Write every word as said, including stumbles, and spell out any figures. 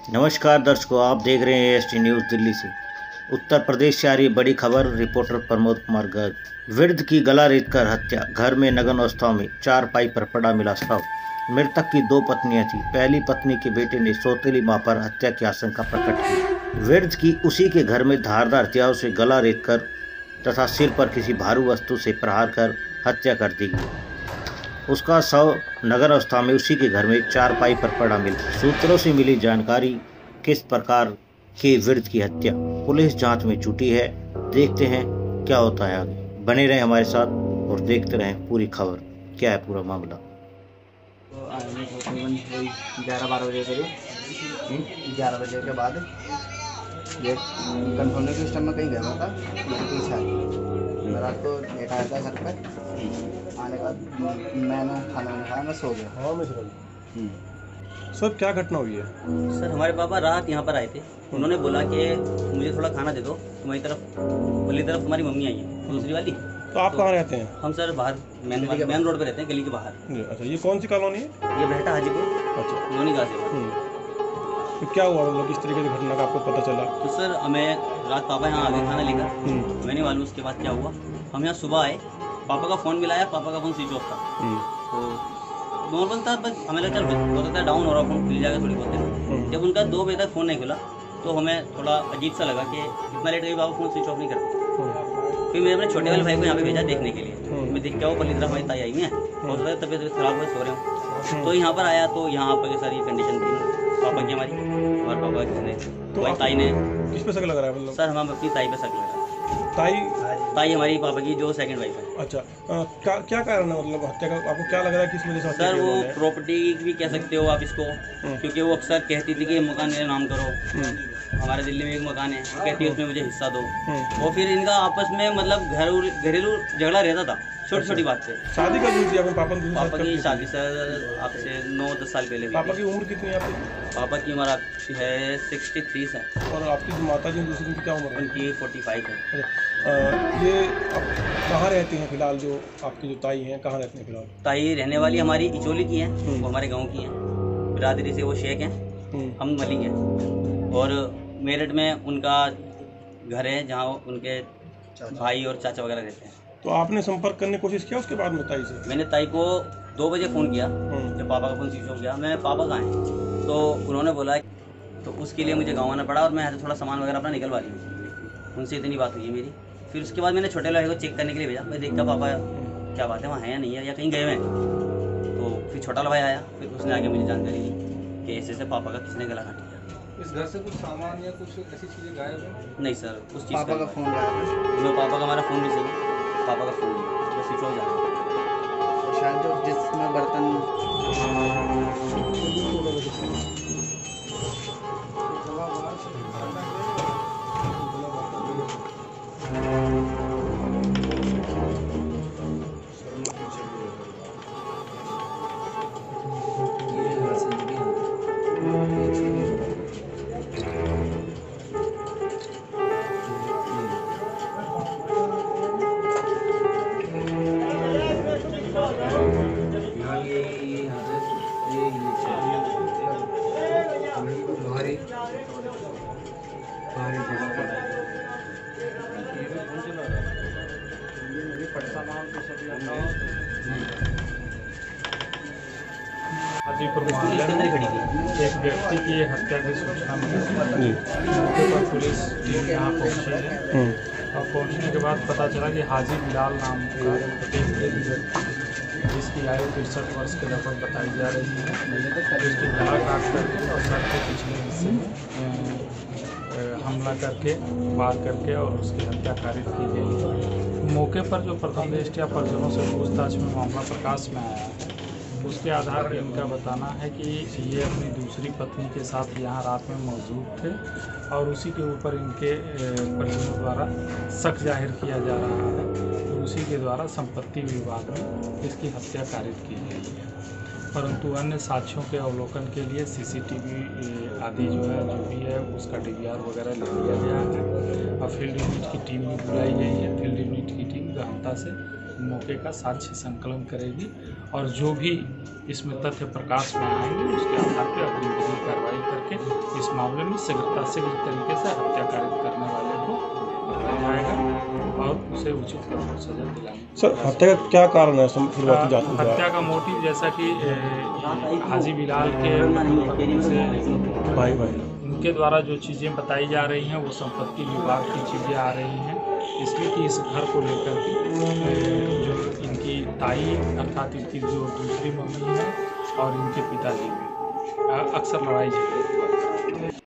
नमस्कार दर्शकों, आप देख रहे हैं एस टी न्यूज़ दिल्ली से। उत्तर प्रदेश से आ रही बड़ी खबर। रिपोर्टर प्रमोद कुमार गर्ग। वृद्ध की गला रेतकर हत्या। घर में नग्न अवस्था में चार पाई पर पड़ा मिला शव। मृतक की दो पत्नियां थी। पहली पत्नी के बेटे ने सौतेली मां पर हत्या की आशंका प्रकट की। वृद्ध की उसी के घर में धारदार हथियारों से गला रेतकर तथा सिर पर किसी भारी वस्तु से प्रहार कर हत्या कर दी गई। उसका शव नगर अवस्था में उसी के घर में चार पाई पर पड़ा मिला। सूत्रों से मिली जानकारी किस प्रकार की वृद्ध की हत्या। पुलिस जांच में जुटी है। देखते हैं क्या होता है आगे। बने रहें हमारे साथ और देखते रहें पूरी खबर। क्या है पूरा मामला। ग्यारह बारह बजे करीब ग्यारह बजे के बाद ये कंफर्म के सिस्टम में कहीं गया था। मेरे पीछे मैं रात को लेटा आया था घर पर। आने के बाद मैंने खाना वाना खाया, मैं सो गया। हाँ मैं समझ। सर क्या घटना हुई है? सर हमारे पापा रात यहाँ पर आए थे। उन्होंने बोला कि मुझे थोड़ा खाना दे दो। तुम्हारी तरफ पहली तरफ हमारी मम्मी आई है, दूसरी वाली। तो आप तो कहाँ रहते हैं? हम सर बाहर मेन मेन रोड पे रहते हैं, गली के बाहर। अच्छा, ये कौन सी कॉलोनी है? ये बेहटा हाजीपुर। अच्छा, लोनी गाजियाबाद। तो क्या हुआ, मतलब किस तरीके से घटना का आपको पता चला? तो सर हमें रात पापा यहाँ आ गए खाना लेकर। मैंने मालूम उसके बाद क्या हुआ। हम यहाँ सुबह आए, पापा का फ़ोन मिलाया, पापा का फ़ोन स्विच ऑफ था। तो नॉर्मल था, बस हमें लगा चल हो सकता है डाउन हो रहा फोन, खुल जाएगा थोड़ी बहुत देर। जब उनका दो बजे तक फ़ोन नहीं खुला तो हमें थोड़ा अजीब सा लगा कि इतना लेट गई, बाबा फ़ोन स्विच ऑफ नहीं करते। फिर मैंने अपने छोटे वाले भाई को यहाँ पे भेजा देखने के लिए। मैं देख के वो पहली तरफ हमारी ताई आई है, हो सकता है तबीयत खराब हो, सो रहे हो। तो यहाँ पर आया तो यहाँ पर सारी कंडीशन थी पापा की, हमारी हमारे पापा किसने तो ताई ने। किस पे शक लग रहा है? मतलब सर हम अपनी ताई पे शक लग रहा है। ताई ताई हमारी पापा की जो सेकंड वाइफ है। अच्छा, आ, क्या क्या कारण है, मतलब हत्या का आपको क्या लग रहा है, किस वजह से हत्या सर की वो उन्होंने? प्रॉपर्टी भी कह सकते हो आप इसको, क्योंकि वो अक्सर कहती थी कि ये मकान मेरे नाम करो। हमारे दिल्ली में एक मकान है, कहती है उसमें मुझे हिस्सा दो। और फिर इनका आपस में मतलब घर घरेलू झगड़ा रहता था छोटी छोटी बात पे। शादी कब हुई थी आपने पापा की? पापा की शादी सर आपसे नौ दस साल पहले हुई। पापा की उम्र कितनी है आपकी? पापा की उम्र है सिक्सटी थ्री है। और आपकी जो माता जी दूसरी, उनकी क्या उम्र है? उनकी फोर्टी फाइव है। आ, ये आप कहाँ रहते हैं फिलहाल? जो आपकी जो ताई हैं कहाँ रहते हैं फिलहाल? ताई रहने वाली हमारी इचोली की हैं, वो हमारे गांव की हैं। बिरादरी से वो शेख हैं, हम मलिक हैं। और मेरठ में उनका घर है जहाँ उनके भाई और चाचा वगैरह रहते हैं। तो आपने संपर्क करने की कोशिश किया उसके बाद में ताई से? मैंने ताई को दो बजे फ़ोन किया, जब पापा का फ़ोन स्विच ऑफ गया। मैं पापा कहाँ हैं, तो उन्होंने बोला, तो उसके लिए मुझे गाँव आना पड़ा और मैं यहाँ से थोड़ा सामान वगैरह अपना निकलवा रही हूँ। उनसे इतनी बात हुई है मेरी। फिर उसके बाद मैंने छोटे भाई को चेक करने के लिए भेजा। मैं देखता पापा क्या बात है, वहाँ है या नहीं है, या कहीं गए हैं। तो फिर छोटा भाई आया, फिर उसने आगे मुझे जानकारी दी कि ऐसे से पापा का किसने गला काट दिया। इस घर से कुछ सामान या कुछ ऐसी चीज़ें गायब है? नहीं सर, उस चीज़ पापा का फ़ोन आया। मैं पापा का हमारा फ़ोन भी सही है, पापा का फ़ोन नहीं, स्विच ऑफ जा रहा है। शायद जो जिसमें बर्तन हाजीपुर मोहल्ले में एक व्यक्ति की हत्या की सूचना मिली। मौके पर पुलिस टीम यहाँ पहुँची है और पहुँचने के बाद पता चला कि हाजी बिलाल नाम का एक व्यक्ति जिसकी आयु तिरसठ वर्ष के लगभग बताई जा रही है, जिसकी गला काट करके और सर के पिछले हिस्से में हमला करके वार करके और उसकी हत्या कारित की गई। मौके पर जो प्रथम दृष्टया परिजनों से पूछताछ में मामला प्रकाश में आया है, उसके आधार पर इनका बताना है कि ये अपनी दूसरी पत्नी के साथ यहाँ रात में मौजूद थे और उसी के ऊपर इनके परिजनों द्वारा शक जाहिर किया जा रहा है तो उसी के द्वारा संपत्ति विवाद में इसकी हत्या कारित की गई है। परंतु अन्य साक्ष्यों के अवलोकन के लिए सीसीटीवी आदि जो है जो भी है उसका डीवीआर वगैरह ले लिया गया है और फील्ड यूनिट की टीम भी बुलाई गई है। फील्ड यूनिट की टीम गहनता से मौके का साक्ष्य संकलन करेगी और जो भी इसमें तथ्य प्रकाश में आएंगे उसके आधार पर अग्रिम कार्रवाई करके इस मामले में शीघ्रता से इस तरीके से हत्या कारित करने वाले को पकड़ा जाएगा और उसे उचित कठोर सजा दिलाएंगे। सर हत्या का क्या कारण है? सम- शुरुआती जांच में क्या- हत्या का मोटिव जैसा कि ए, हाजी बिलाल के से भाई भाई उनके द्वारा जो चीज़ें बताई जा रही हैं वो संपत्ति विभाग की चीज़ें आ रही हैं, इसलिए कि इस घर को लेकर के ए, जो इनकी ताई अर्थात इनकी जो दूसरी मम्मी है और इनके पिताजी में अ- अक्सर लड़ाई झगड़े